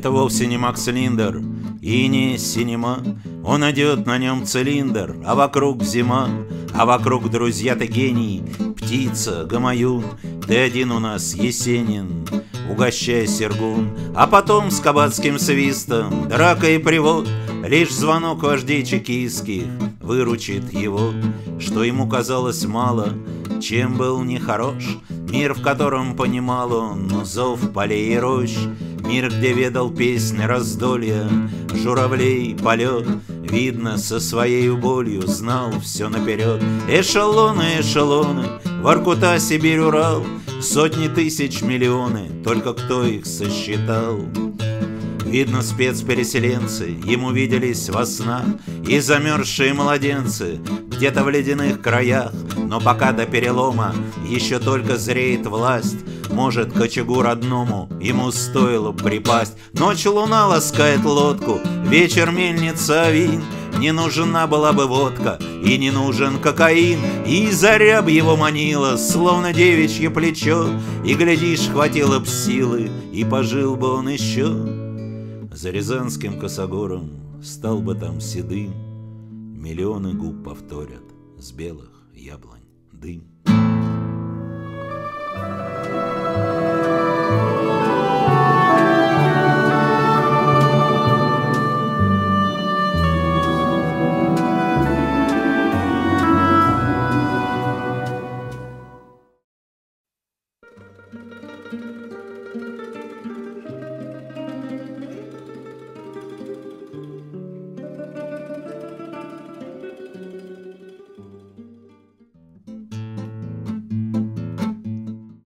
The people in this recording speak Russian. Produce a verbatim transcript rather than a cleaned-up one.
Это вовсе не Макс Линдер и не синема. Он одет на нем цилиндр, а вокруг зима. А вокруг, друзья, ты гений, птица, гамаюн. Ты один у нас, Есенин, угощай, Сергун. А потом с кабацким свистом драка и привод. Лишь звонок вождей чекистских выручит его. Что ему казалось мало, чем был нехорош мир, в котором понимал он зов полей и рощ. Мир, где ведал песнь раздолья, журавлей полет. Видно, со своей болью знал все наперед. Эшелоны, эшелоны, Воркута, Сибирь, Урал. Сотни тысяч, миллионы, только кто их сосчитал? Видно, спецпереселенцы ему виделись во снах, и замерзшие младенцы где-то в ледяных краях. Но пока до перелома еще только зреет власть, может, к очагу родному ему стоило припасть. Ночь луна ласкает лодку, вечер мельница вин. Не нужна была бы водка и не нужен кокаин. И заря б его манила, словно девичье плечо. И, глядишь, хватило б силы, и пожил бы он еще. За рязанским косогором стал бы там седым. Миллионы губ повторят: с белых яблонь дым.